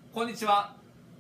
こんにちは。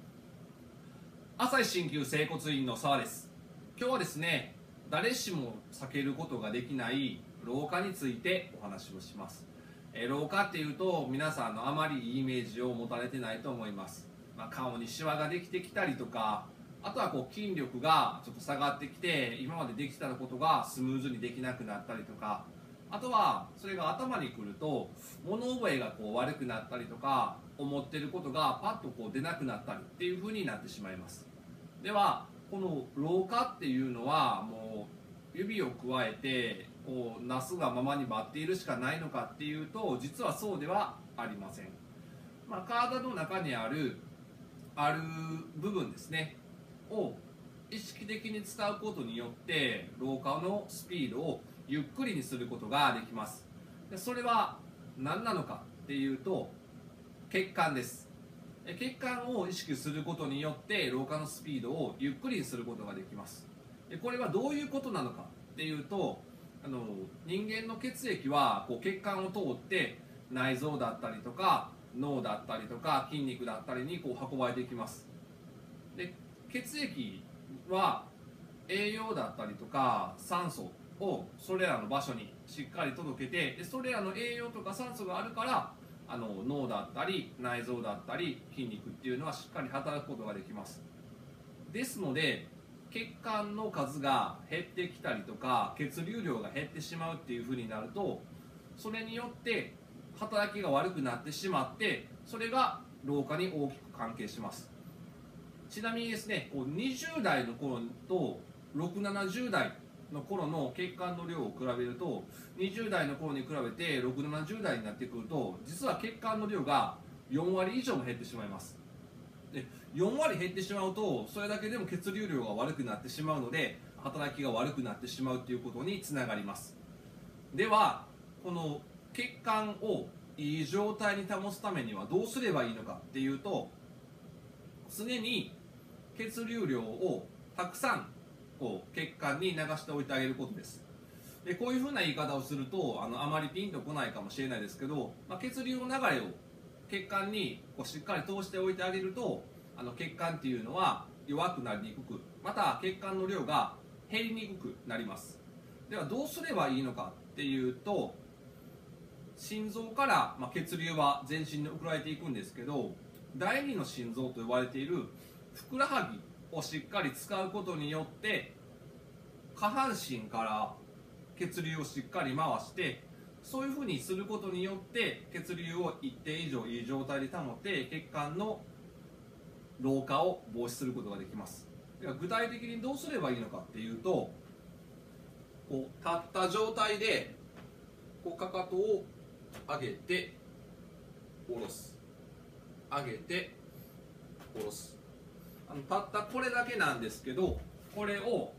朝日鍼灸整骨院の澤です。今日はですね、誰しも避けることができない老化についてお話をします。老化っていうと皆さんのあまりいいイメージを持たれてないと思います。顔にシワができてきたりとか、あとは筋力がちょっと下がってきて、今までできてたことがスムーズにできなくなったりとか、あとはそれが頭にくると物覚えが悪くなったりとか、思ってることがパッと出なくなったりっていう風になってしまいます。ではこの老化っていうのはもう指をくわえてなすがままに待っているしかないのかっていうと、実はそうではありません。体の中にある部分ですねを意識的に使うことによって老化のスピードをゆっくりにすることができます。でそれは何なのかっていうと、血管です。血管を意識することによって老化のスピードをゆっくりにすることができます。でこれはどういうことなのかっていうと、人間の血液は血管を通って内臓だったりとか脳だったりとか筋肉だったりに運ばれていきます。で血液は栄養だったりとか酸素をそれらの場所にしっかり届けて、でそれらの栄養とか酸素があるから脳だったり内臓だったり筋肉っていうのはしっかり働くことができます。ですので血管の数が減ってきたりとか血流量が減ってしまうっていうふうになると、それによって働きが悪くなってしまって、それが老化に大きく関係します。ちなみにですね、20代の頃と6、70代の頃の血管の量を比べると、20代の頃に比べて6、70代になってくると、実は血管の量が4割以上も減ってしまいます。で4割減ってしまうと、それだけでも血流量が悪くなってしまうので、働きが悪くなってしまうということにつながります。ではこの血管をいい状態に保つためにはどうすればいいのかっていうと、常に血流量をたくさん血管に流しておいてあげることです。でこういうふうな言い方をするとあまりピンとこないかもしれないですけど、血流の流れを血管にしっかり通しておいてあげると、血管っていうのは弱くなりにくく、また血管の量が減りにくくなります。ではどうすればいいのかっていうと、心臓から血流は全身に送られていくんですけど、第二の心臓と呼ばれているふくらはぎをしっかり使うことによって下半身から血流をしっかり回して、そういうふうにすることによって血流を一定以上いい状態で保って血管の老化を防止することができます。では具体的にどうすればいいのかっていうと、立った状態でかかとを上げて下ろす、上げて下ろす。たったこれだけなんですけど、これを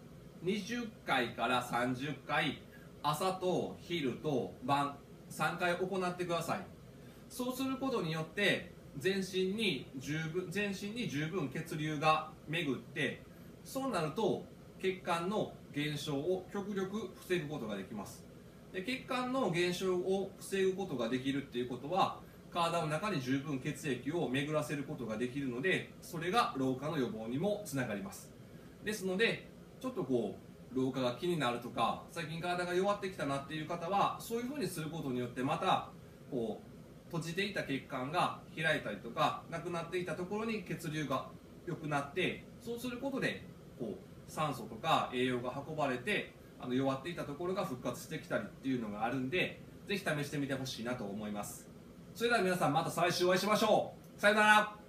20回から30回、朝と昼と晩3回行ってください。そうすることによって全身に十分血流が巡って、そうなると血管の減少を極力防ぐことができます。で血管の減少を防ぐことができるっていうことは、体の中に十分血液を巡らせることができるので、それが老化の予防にもつながります。ですのでちょっと老化が気になるとか、最近体が弱ってきたなっていう方は、そういうふうにすることによってまた閉じていた血管が開いたりとか、なくなっていたところに血流が良くなって、そうすることで酸素とか栄養が運ばれて弱っていたところが復活してきたりっていうのがあるんで、ぜひ試してみてほしいなと思います。それでは皆さん、また再来週お会いしましょう。さよなら。